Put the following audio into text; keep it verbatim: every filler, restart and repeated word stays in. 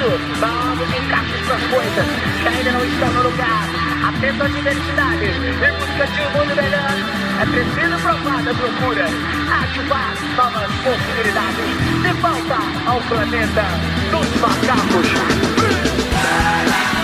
vamos, encaixe suas coisas, que ainda não estão no lugar. Atenta às diversidades, em busca de um mundo melhor. É preciso provar da procura, ativar novas possibilidades. De volta ao planeta dos macacos.